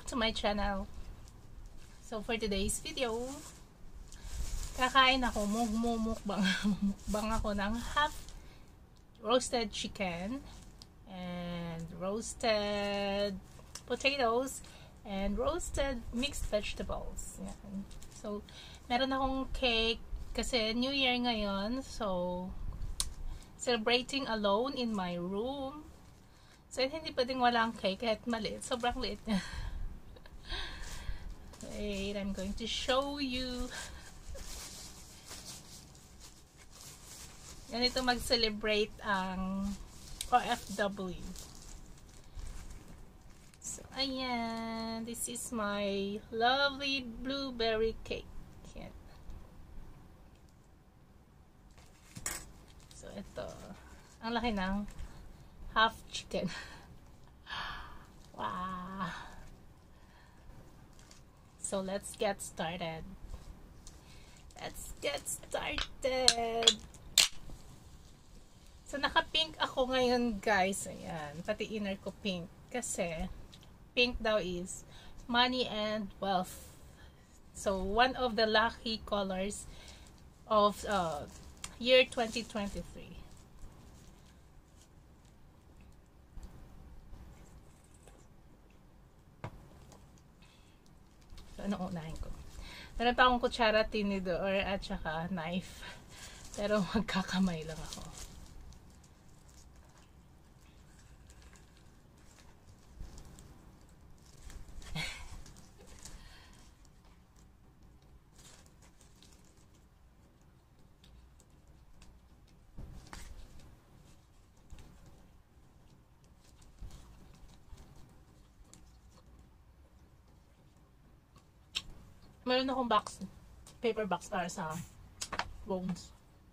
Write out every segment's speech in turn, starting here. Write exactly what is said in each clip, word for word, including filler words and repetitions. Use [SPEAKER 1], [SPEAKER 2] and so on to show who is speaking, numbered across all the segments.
[SPEAKER 1] back to my channel. So for today's video, kakain ako, mukbang mukbang ako ng half roasted chicken and roasted potatoes and roasted mixed vegetables. Yan. So meron akong cake kasi New Year ngayon, so celebrating alone in my room. So, hindi pwedeng walang cake kahit maliit. Sobrang liit niya. Wait, I'm going to show you. Ganito mag-celebrate ang O F W. So, ayan. This is my lovely blueberry cake. Yan. So, ito. Ang laki ng half chicken. Wow. So let's get started. Let's get started. So naka-pink ako ngayon, guys. Ayan. Pati inner ko pink. Kasi pink daw is money and wealth. So one of the lucky colors of uh, year twenty twenty-three. Ano unahin ko? Meron pa akong kutsara, tinidor at saka knife. Pero magkakamay lang ako. Meron akong box, paper box para sa bones.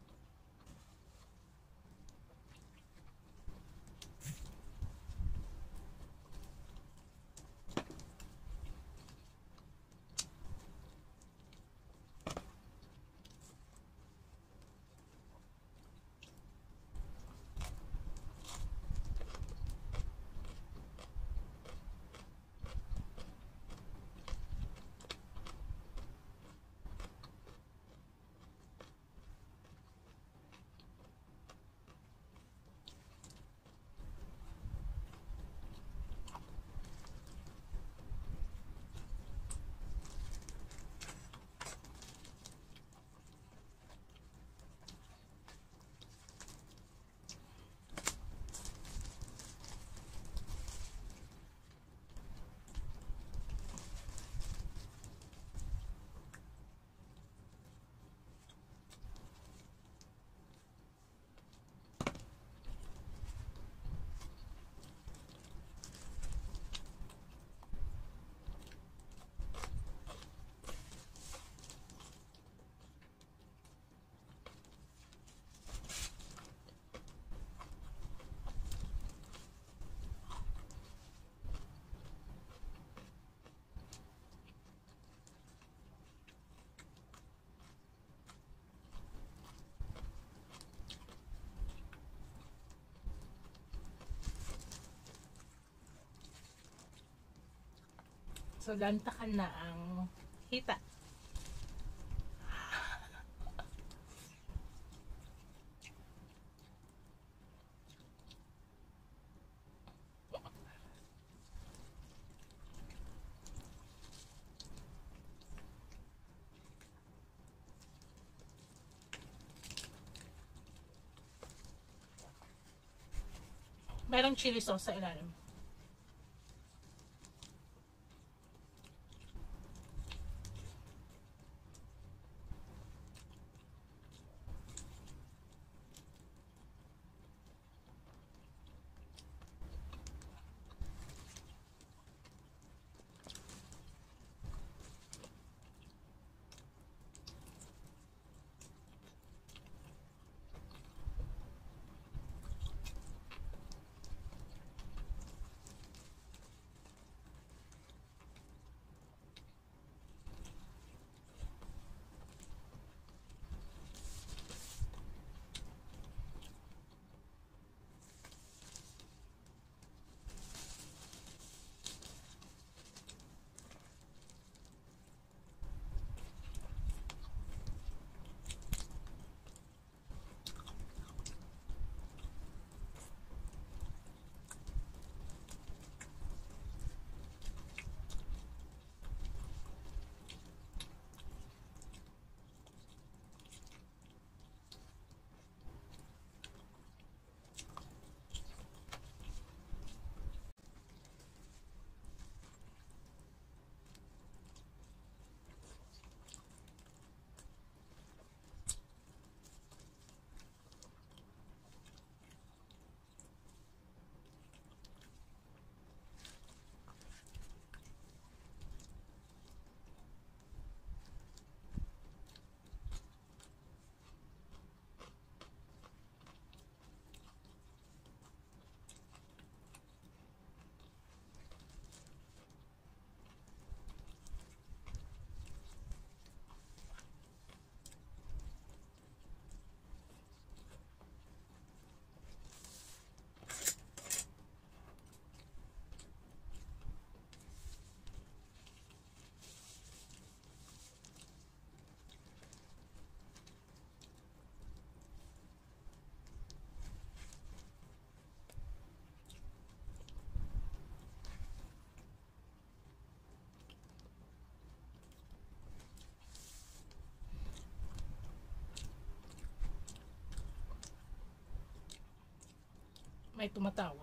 [SPEAKER 1] So, lantakan na ang hita. Merong chili sauce sa ilalim. May tumatawag.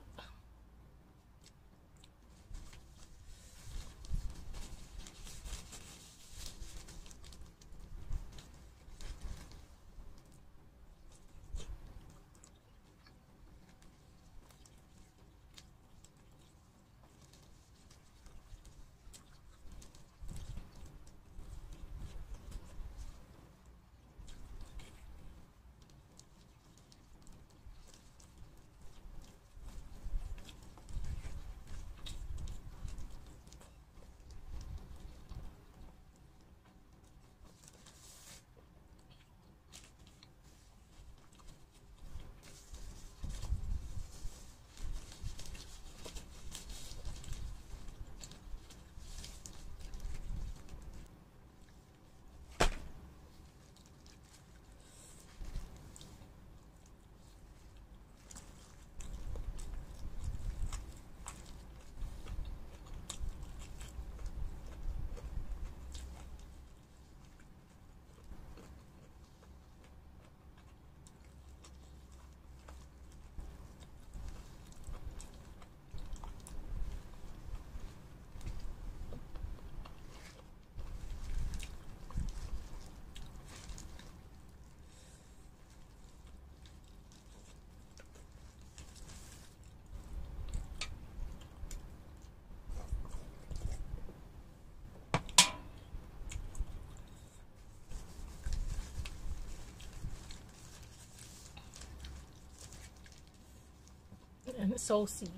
[SPEAKER 1] And saucy.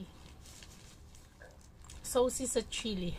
[SPEAKER 1] Saucy sa chili.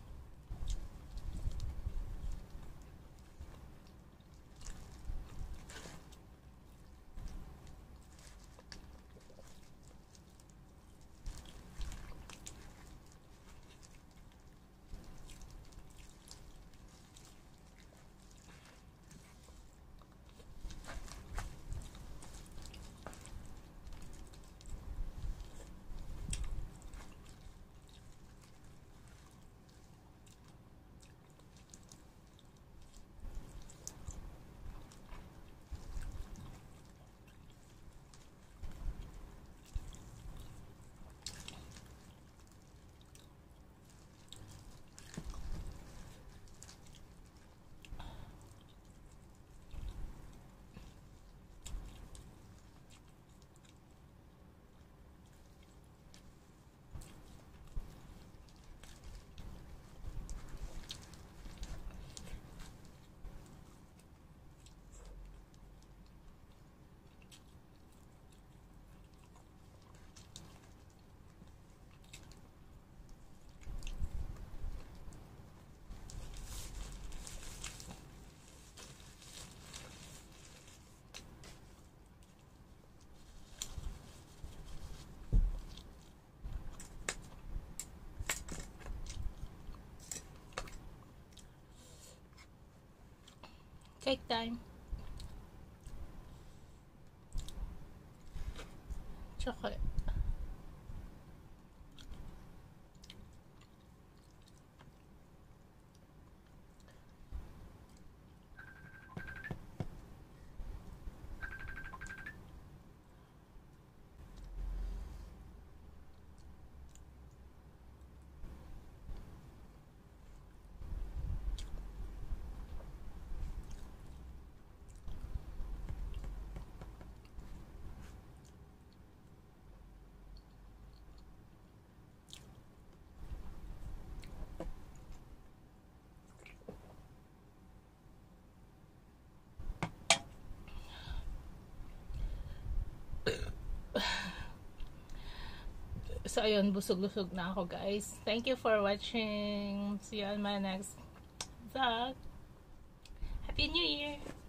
[SPEAKER 1] Cake time. Chocolate. So, ayun, busog-busog na ako, guys. Thank you for watching. See you on my next vlog. Happy New Year!